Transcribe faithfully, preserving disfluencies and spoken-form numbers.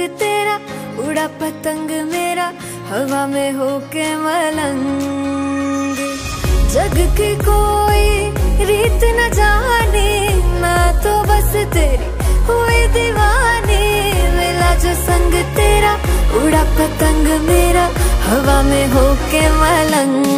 तेरा, उड़ा पतंग मेरा हवा में होके मलंग। जग की कोई रीत न जाने, मैं तो बस तेरी हुई दीवानी। मिला जो संग तेरा, उड़ा पतंग मेरा हवा में होके मलंग।